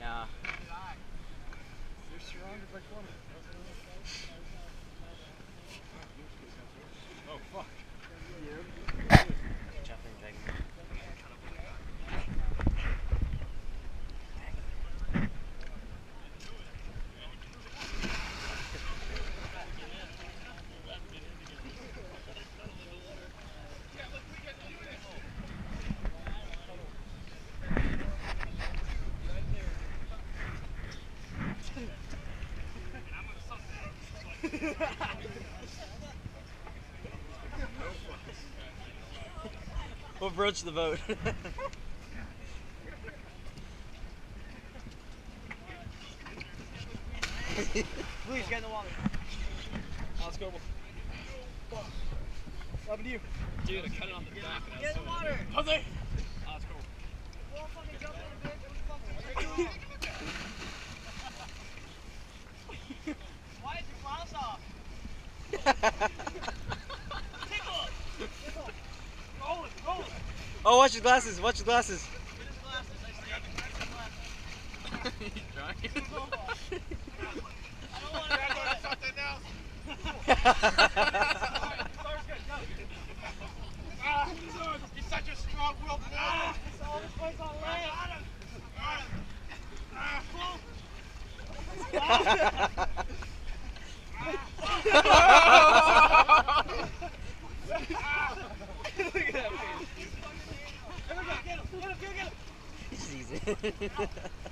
Nah. You're surrounded by plumbers. Oh, fuck. Jumping dragon. We'll broach the boat. Please get in the water. Let's go. What happened to you? Dude, I cut it on the back. Get in the water. Jose! Let's go. We'll all fucking jump in a bit. What the fuck? Why is your blouse off? Tickle! Roll it, roll it. Oh, watch your glasses, watch your glasses. Get his glasses, I see. He's trying. I don't want to Gotta go to something else. He's such a strong-willed man. It's all this place on land. Look at that face. Get him, get him, get him. He's easy.